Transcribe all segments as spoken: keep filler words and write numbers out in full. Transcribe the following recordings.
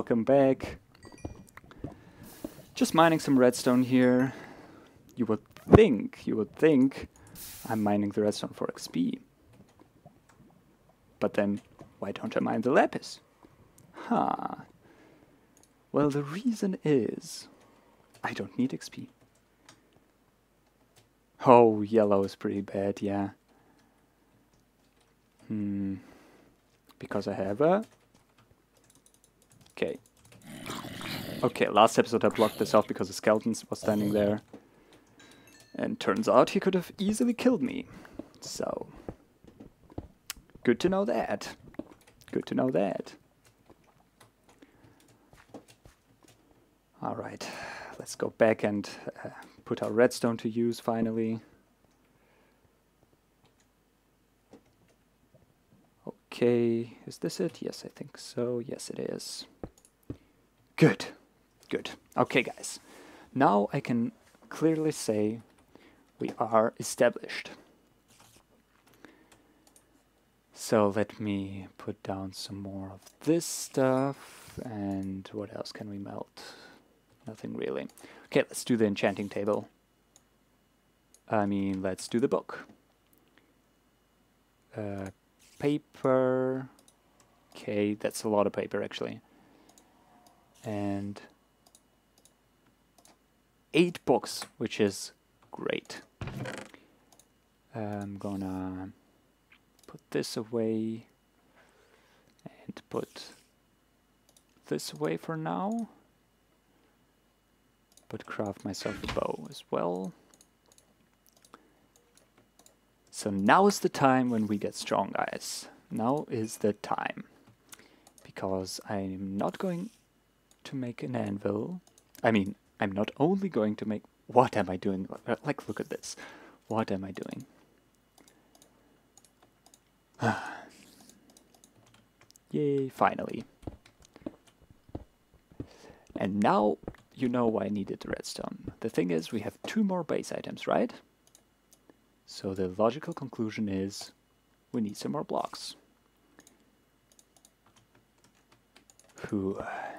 welcome back. Just mining some redstone here. You would think, you would think I'm mining the redstone for X P. But then, why don't I mine the lapis? Huh. Well, the reason is I don't need X P. Oh, yellow is pretty bad, yeah. Hmm. Because I have a... Okay. Okay, last episode I blocked this off because the skeleton was standing there. And turns out he could have easily killed me. So... good to know that. Good to know that. Alright, let's go back and uh, put our redstone to use finally. Okay, is this it? Yes, I think so. Yes, it is. Good, good. Okay, guys. Now I can clearly say we are established. So let me put down some more of this stuff. And what else can we melt? Nothing really. Okay, let's do the enchanting table. I mean, let's do the book. Uh, paper. Okay, that's a lot of paper actually. And eight books, which is great. I'm gonna put this away and put this away for now. But craft myself a bow as well. So now is the time when we get strong, guys. Now is the time. Because I'm not going to make an anvil. I mean, I'm not only going to make... What am I doing? Like, look at this. What am I doing? Yay, finally. And now... you know why I needed the redstone. The thing is, we have two more base items, right? So the logical conclusion is we need some more blocks. Whew.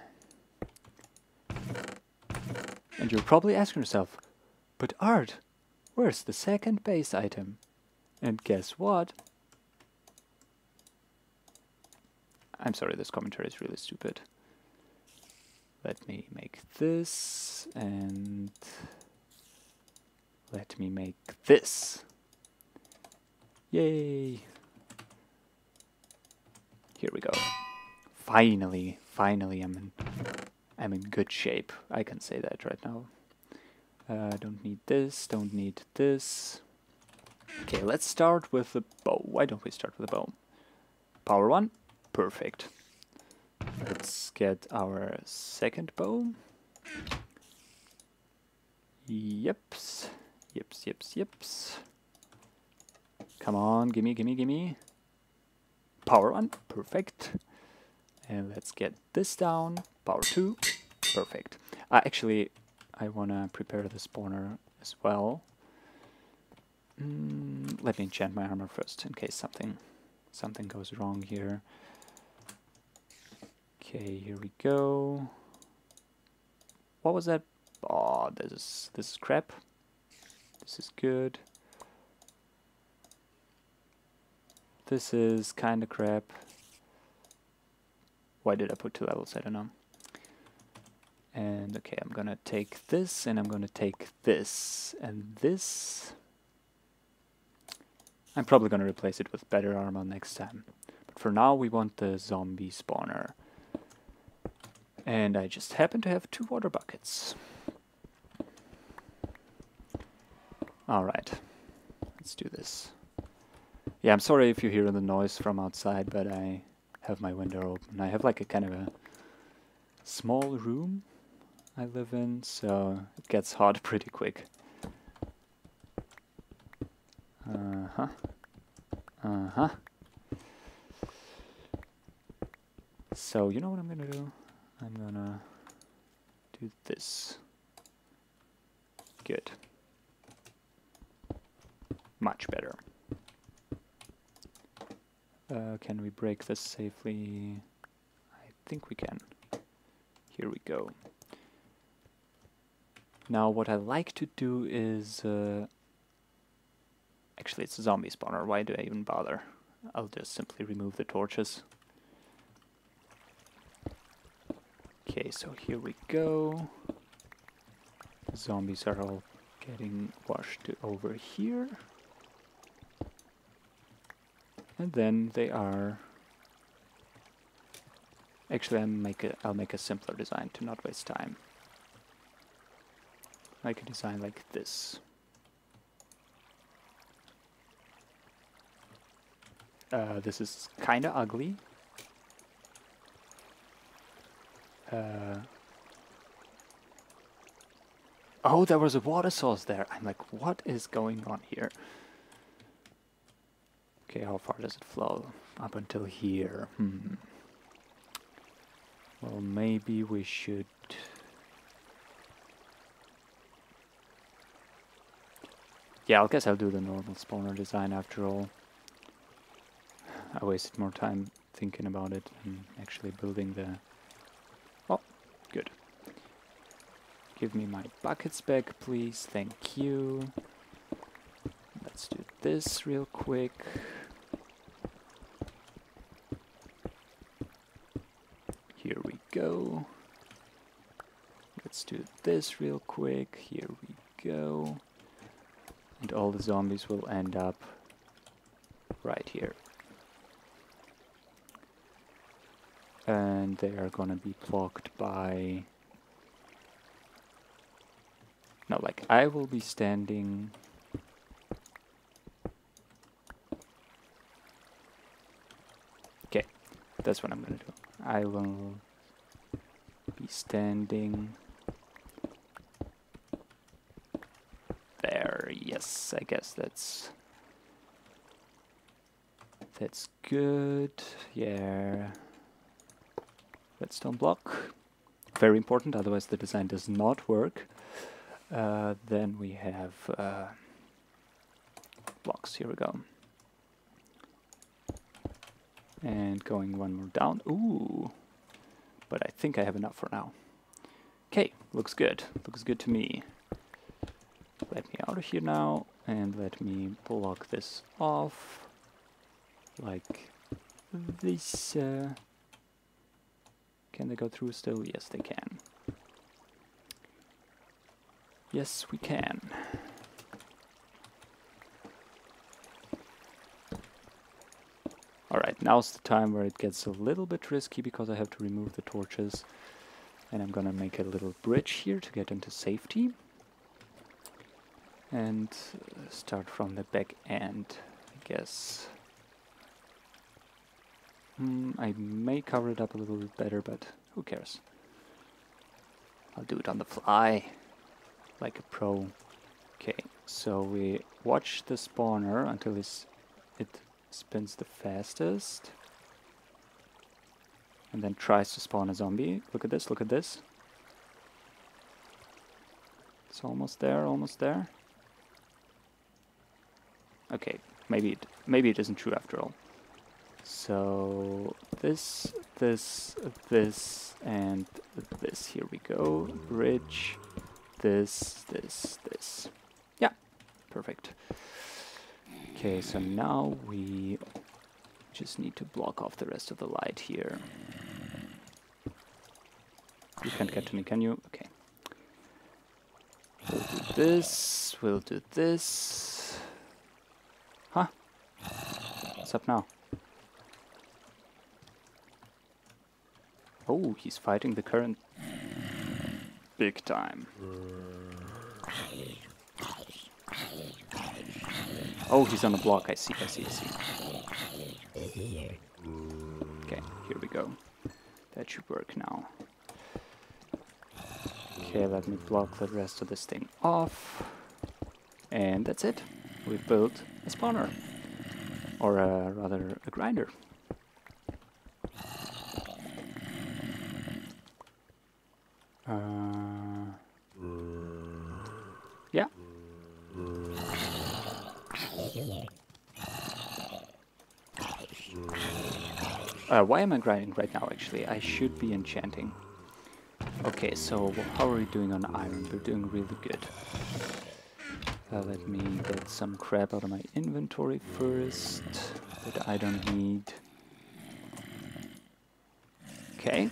And you're probably asking yourself, but Art, where's the second base item? And guess what? I'm sorry, this commentary is really stupid. Let me make this, and let me make this. Yay! Here we go. Finally, finally, I'm in, I'm in good shape. I can say that right now. Uh, don't need this, don't need this. Okay, let's start with the bow. Why don't we start with the bow? Power one, perfect. Let's get our second bow. Yips. Yips, yips, yips. Come on, gimme, gimme, gimme. Power one, perfect. And let's get this down. Power two, perfect. Uh, actually, I wanna prepare the spawner as well. Mm, let me enchant my armor first, in case something, something goes wrong here. Okay, here we go. What was that? Oh, this is this is crap. This is good. This is kinda crap. Why did I put two levels? I don't know. And okay, I'm gonna take this and I'm gonna take this and this. I'm probably gonna replace it with better armor next time. But for now we want the zombie spawner. And I just happen to have two water buckets. Alright, let's do this. Yeah, I'm sorry if you hear the noise from outside, but I have my window open. I have like a kind of a small room I live in, so it gets hot pretty quick. Uh-huh. Uh-huh. So, you know what I'm gonna do? I'm gonna do this. Good. Much better. Uh, can we break this safely? I think we can. Here we go. Now what I like to do is... Uh, actually, it's a zombie spawner. Why do I even bother? I'll just simply remove the torches. Okay, so here we go. The zombies are all getting washed over here. And then they are... Actually, I'll make a, I'll make a simpler design to not waste time. Make a design like this. Uh, this is kind of ugly. Uh, oh, there was a water source there. I'm like, what is going on here? Okay, how far does it flow? Up until here. Hmm. Well, maybe we should... Yeah, I guess I'll do the normal spawner design after all. I wasted more time thinking about it than actually building the... Oh, good. Give me my buckets back, please. Thank you. Let's do this real quick. Here we go. Let's do this real quick. Here we go. And all the zombies will end up right here. And they are gonna be blocked by... No, like, I will be standing... Okay, that's what I'm gonna do. I will be standing... There, yes, I guess that's... That's good, yeah... Redstone block, very important, otherwise the design does not work. Uh, then we have uh, blocks, here we go. And going one more down, ooh, but I think I have enough for now. Okay, looks good, looks good to me. Let me out of here now, and let me block this off, like this. Uh, Can they go through still? Yes, they can. Yes, we can. Alright, now's the time where it gets a little bit risky because I have to remove the torches. And I'm gonna make a little bridge here to get into safety. And start from the back end, I guess. Mm, I may cover it up a little bit better, but who cares? I'll do it on the fly, like a pro. Okay, so we watch the spawner until it's, it spins the fastest. And then tries to spawn a zombie. Look at this, look at this. It's almost there, almost there. Okay, maybe it, maybe it isn't true after all. So this, this, this, and this. Here we go. Bridge. This, this, this. Yeah, perfect. Okay, so now we just need to block off the rest of the light here. You can't get to me, can you? Okay. We'll do this. We'll do this. Huh? What's up now? Oh, he's fighting the current big time. Oh, he's on a block. I see, I see, I see. Okay, here we go. That should work now. Okay, let me block the rest of this thing off. And that's it. We've built a spawner. Or a, rather, a grinder. Uh, yeah. Uh, why am I grinding right now, actually? I should be enchanting. Okay, so how are we doing on iron? We're doing really good. Uh, let me get some crap out of my inventory first that I don't need. Okay.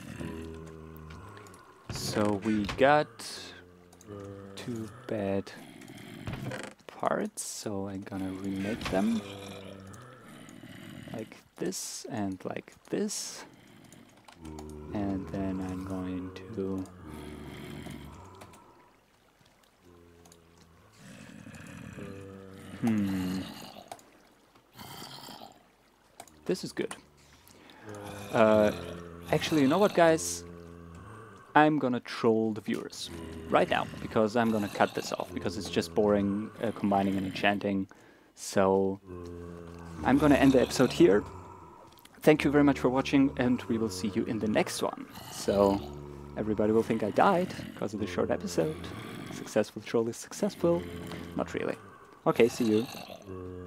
So we got two bad parts, so I'm gonna remake them. Like this and like this. And then I'm going to Hmm. This is good. Uh, actually, you know what, guys? I'm gonna troll the viewers right now, because I'm gonna cut this off, because it's just boring uh, combining and enchanting. So I'm gonna end the episode here. Thank you very much for watching, and we will see you in the next one. So everybody will think I died because of the short episode. Successful troll is successful. Not really. Okay, see you.